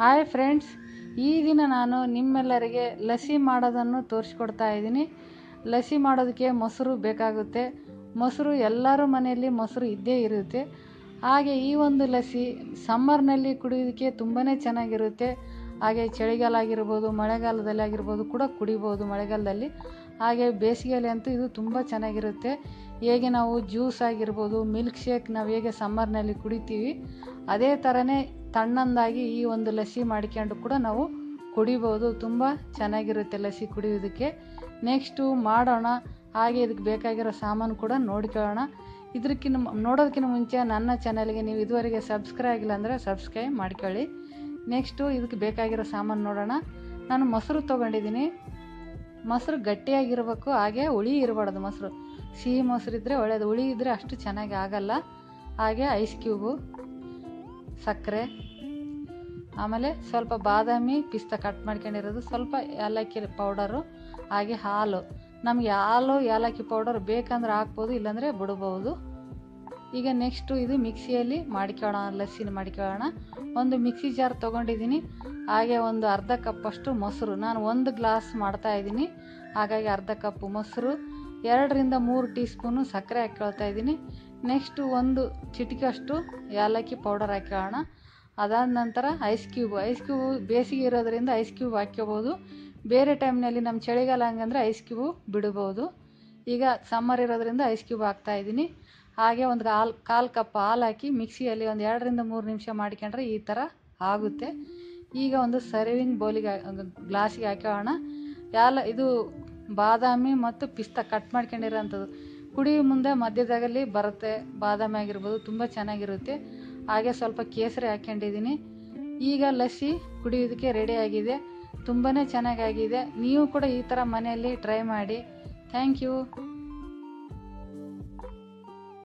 Hi friends, ಈ ದಿನ ನಾನು ನಿಮ್ಮೆಲ್ಲರಿಗೆ ಲಸ್ಸಿ ಮಾಡೋದನ್ನು ತೋರಿಸ್ಕೊಡ್ತಾ ಇದ್ದೀನಿ. ಲಸ್ಸಿ ಮಾಡೋದಕ್ಕೆ ಮೊಸರು ಬೇಕಾಗುತ್ತೆ. ಮೊಸರು ಎಲ್ಲರ ಮನೆಯಲ್ಲಿ ಮೊಸರು ಇದ್ದೇ ಇರುತ್ತೆ. ಹಾಗೆ ಈ ಒಂದು ಲಸ್ಸಿ ಸಮ್ಮರ್ನಲ್ಲಿ ಕುಡಿಯೋದಕ್ಕೆ ತುಂಬಾ ಚೆನ್ನಾಗಿರುತ್ತೆ. ಹಾಗೆ ಚಳಿಗಾಲ ಆಗಿರ್ಬೋದು, ಮಳೆಗಾಲದಲ್ಲಿ ಆಗಿರ್ಬೋದು ಕೂಡ ಕುಡಿಬೋದು ಮಳೆಗಾಲದಲ್ಲಿ. ಹಾಗೆ ಬೇಸಿಗೆಯಲ್ಲಿ ಅಂತೂ ಇದು ತುಂಬ ಚೆನ್ನಾಗಿರುತ್ತೆ. ಹೇಗೆ ನಾವು ಜ್ಯೂಸ್ ಆಗಿರ್ಬೋದು, ಮಿಲ್ಕ್ ಶೇಕ್ ನಾವು ಹೇಗೆ ಸಮ್ಮರ್ನಲ್ಲಿ ಕುಡಿತೀವಿ, ಅದೇ ಥರನೇ ತಣ್ಣಂದಾಗಿ ಈ ಒಂದು ಲಸ್ಸಿ ಮಾಡಿಕೊಂಡು ಕೂಡ ನಾವು ಕುಡಿಬೋದು. ತುಂಬ ಚೆನ್ನಾಗಿರುತ್ತೆ ಲಸ್ಸಿ ಕುಡಿಯೋದಕ್ಕೆ. ನೆಕ್ಸ್ಟು ಮಾಡೋಣ. ಹಾಗೆ ಇದಕ್ಕೆ ಬೇಕಾಗಿರೋ ಸಾಮಾನು ಕೂಡ ನೋಡ್ಕೊಳ್ಳೋಣ. ನೋಡೋದಕ್ಕಿಂತ ಮುಂಚೆ ನನ್ನ ಚಾನಲ್ಗೆ ನೀವು ಇದುವರೆಗೆ ಸಬ್ಸ್ಕ್ರೈಬ್ ಆಗಿಲ್ಲ ಅಂದರೆ ಸಬ್ಸ್ಕ್ರೈಬ್ ಮಾಡ್ಕೊಳ್ಳಿ. ನೆಕ್ಸ್ಟು ಇದಕ್ಕೆ ಬೇಕಾಗಿರೋ ಸಾಮಾನು ನೋಡೋಣ. ನಾನು ಮೊಸರು ತೊಗೊಂಡಿದ್ದೀನಿ. ಮೊಸರು ಗಟ್ಟಿಯಾಗಿರಬೇಕು, ಹಾಗೆ ಹುಳಿ ಇರಬಾರ್ದು. ಮೊಸರು ಸಿಹಿ ಮೊಸರು ಇದ್ದರೆ ಒಳ್ಳೆಯದು, ಹುಳಿ ಇದ್ದರೆ ಅಷ್ಟು ಚೆನ್ನಾಗಿ ಆಗಲ್ಲ. ಹಾಗೆ ಐಸ್ ಕ್ಯೂಬು, ಸಕ್ಕರೆ, ಆಮೇಲೆ ಸ್ವಲ್ಪ ಬಾದಾಮಿ ಪಿಸ್ತಾ ಕಟ್ ಮಾಡ್ಕೊಂಡಿರೋದು, ಸ್ವಲ್ಪ ಏಲಕ್ಕಿ ಪೌಡರು, ಹಾಗೆ ಹಾಲು. ನಮಗೆ ಹಾಲು ಏಲಕ್ಕಿ ಪೌಡರ್ ಬೇಕಂದ್ರೆ ಹಾಕ್ಬೋದು, ಇಲ್ಲಾಂದರೆ ಬಿಡ್ಬೋದು. ಈಗ ನೆಕ್ಸ್ಟು ಇದು ಮಿಕ್ಸಿಯಲ್ಲಿ ಮಾಡ್ಕೊಳ್ಳೋಣ, ಲಸ್ಸಿನ ಮಾಡ್ಕೊಳ್ಳೋಣ. ಒಂದು ಮಿಕ್ಸಿ ಜಾರ್ ತೊಗೊಂಡಿದ್ದೀನಿ. ಹಾಗೆ ಒಂದು ಅರ್ಧ ಕಪ್ಪಷ್ಟು ಮೊಸರು, ನಾನು 1 ಗ್ಲಾಸ್ ಮಾಡ್ತಾಯಿದ್ದೀನಿ. ಹಾಗಾಗಿ ಅರ್ಧ ಕಪ್ಪು ಮೊಸರು, 2 ರಿಂದ 3 ಟೀ ಸ್ಪೂನು ಸಕ್ಕರೆ ಹಾಕ್ಕೊಳ್ತಾ ಇದ್ದೀನಿ. ನೆಕ್ಸ್ಟು 1 ಚಿಟಿಕೆಯಷ್ಟು ಏಲಕ್ಕಿ ಪೌಡರ್ ಹಾಕ್ಕೊಳ್ಳೋಣ. ಅದಾದ ನಂತರ ಐಸ್ ಕ್ಯೂಬ್ ಬೇಸಿಗೆ ಇರೋದರಿಂದ ಐಸ್ ಕ್ಯೂಬ್ ಹಾಕ್ಕೋಬೋದು. ಬೇರೆ ಟೈಮ್ನಲ್ಲಿ ನಮ್ಮ ಚಳಿಗಾಲ ಹಂಗಂದ್ರೆ ಐಸ್ ಕ್ಯೂಬು ಬಿಡ್ಬೋದು. ಈಗ ಸಮ್ಮರ್ ಇರೋದ್ರಿಂದ ಐಸ್ ಕ್ಯೂಬ್ ಹಾಕ್ತಾಯಿದ್ದೀನಿ. ಹಾಗೆ ಒಂದು ಕಾಲು ಕಪ್ ಹಾಲು ಹಾಕಿ ಮಿಕ್ಸಿಯಲ್ಲಿ ಒಂದು 2 ರಿಂದ 3 ನಿಮಿಷ ಮಾಡ್ಕೊಂಡ್ರೆ ಈ ಥರ ಆಗುತ್ತೆ. ಈಗ ಒಂದು ಸರ್ವಿಂಗ್ ಬೌಲಿಗೆ ಗ್ಲಾಸಿಗೆ ಹಾಕೋಣ. ಇದು ಬಾದಾಮಿ ಮತ್ತು ಪಿಸ್ತಾ ಕಟ್ ಮಾಡ್ಕೊಂಡಿರೋಂಥದ್ದು. ಕುಡಿಯೋ ಮುಂದೆ ಮಧ್ಯದಾಗಲ್ಲಿ ಬರುತ್ತೆ, ಬಾದಾಮಿ ಆಗಿರ್ಬೋದು, ತುಂಬ ಚೆನ್ನಾಗಿರುತ್ತೆ. ಹಾಗೆ ಸ್ವಲ್ಪ ಕೇಸರಿ ಹಾಕ್ಕೊಂಡಿದ್ದೀನಿ. ಈಗ ಲಸ್ಸಿ ಕುಡಿಯೋದಕ್ಕೆ ರೆಡಿ ಆಗಿದೆ. ತುಂಬಾ ಚೆನ್ನಾಗಾಗಿದೆ. ನೀವು ಕೂಡ ಈ ಥರ ಮನೆಯಲ್ಲಿ ಟ್ರೈ ಮಾಡಿ. Thank you.